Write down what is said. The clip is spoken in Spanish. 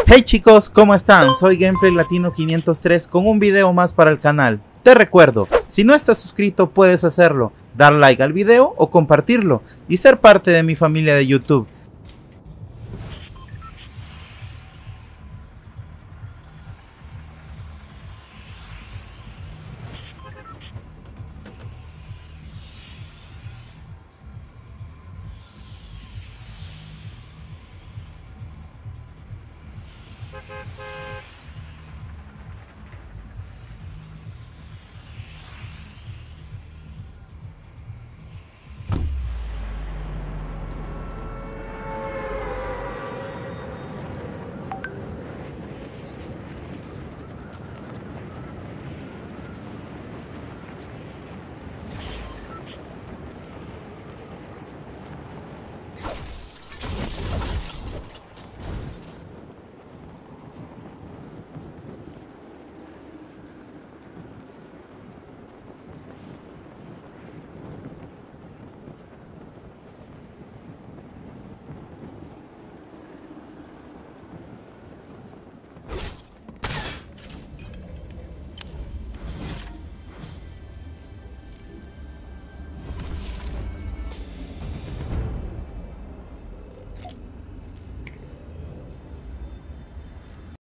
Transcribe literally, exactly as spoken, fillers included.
Hey chicos, ¿cómo están? Soy Gameplay Latino quinientos tres con un video más para el canal. Te recuerdo, si no estás suscrito puedes hacerlo, dar like al video o compartirlo y ser parte de mi familia de YouTube.